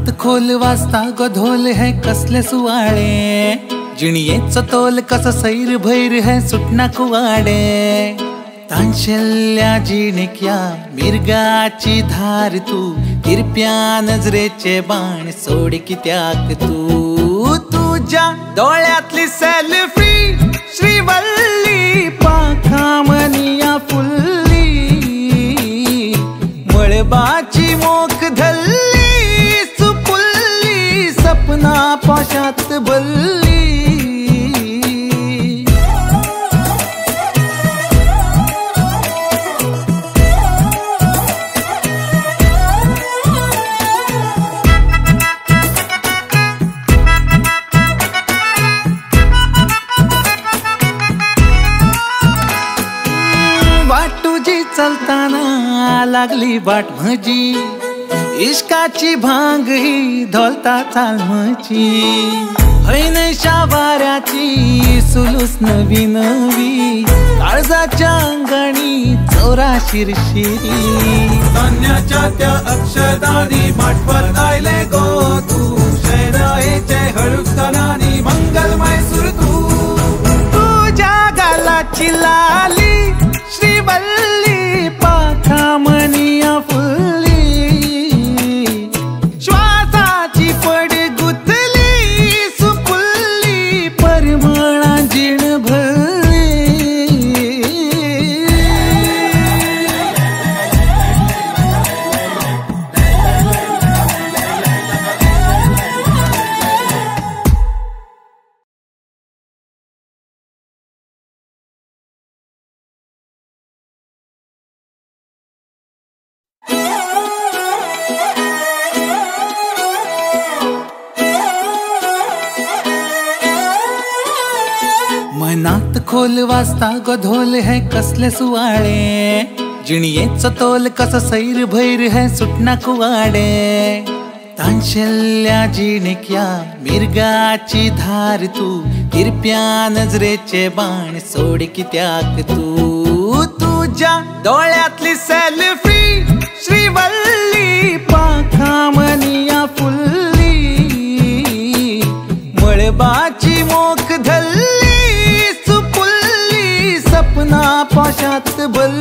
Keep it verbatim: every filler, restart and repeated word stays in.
खोल वाजता गधोल है कसले सुवाळे, जिणयेचो तोल कसा सैर भैर है सुटना कुवाडे। तांशल्या जिणक्या मिरगाची धार तू, तिरप्या नजरेचे बाण सोड कित्याक तू। तुझ्या डोळ्यातली सेल्फी श्रीवल्ली पाखामनिया फुल्ली, मळबाची मोख धल्ली सुपुल्ली सपना पाशात भल्ली। तुझी चलताना लागली बाट म्हजी, इश्काची भांग ही धोलता चालमची। हैनशा वाऱ्याची सुलूस नवी नवी, काळजाच्या अंगणी चोरा शिरशिरी। धान्याच्या त्या अक्षदानी माठवत आयले गो तू, शहराचे हळूकतानानी मंगलमय सुर तू। तुझ्या गालाची लाली श्रीवल्ली पाखामनिया फुल्ली, श्वासाची पड गुतली सुपुल्ली परमळा जिण भरली। मनात खोल वाजता गधोल है कसले सुवाळे, जिणयेचो तोल कसा सैर भैर है सुटना कुवाडे। तांशल्या जिणक्या मिरगाची धार तू, तिरप्या नजरेचे बाण सोड कित्याक तू। तुझ्या डोळ्यातली सेल्फी श्रीवल्ली पाखामनिया फुल्ली, मळबाची मोख धल्ली सुपुल्ली सपना पाशात भल्ली।